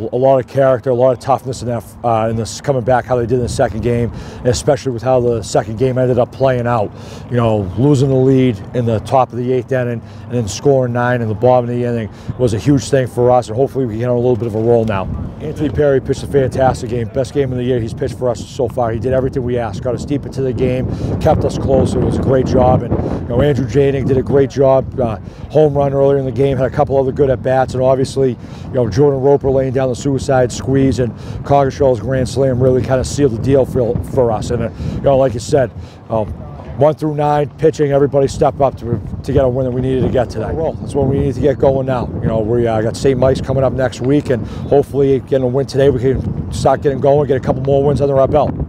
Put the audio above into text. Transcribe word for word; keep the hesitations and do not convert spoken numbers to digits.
a lot of character, a lot of toughness in that, uh, in this coming back, how they did in the second game, and especially with how the second game ended up playing out. You know, losing the lead in the top of the eighth inning and then scoring nine in the bottom of the inning was a huge thing for us, and hopefully we can get on a little bit of a roll now. Anthony Perry pitched a fantastic game, best game of the year he's pitched for us so far. He did everything we asked, got us deep into the game, kept us close. It was a great job, and you know, Andrew Jading did a great job. Uh, home run earlier in the game, had a couple other good at bats, and obviously, you know, Jordan Roper laying down the suicide squeeze and Cogashaw's grand slam really kind of sealed the deal for for us. And uh, you know, like you said, um, one through nine pitching, everybody stepped up to to get a win that we needed to get today. Well, that's what we need to get going now. You know, we uh, got Saint Mike's coming up next week, and hopefully getting a win today, we can start getting going, get a couple more wins under our belt.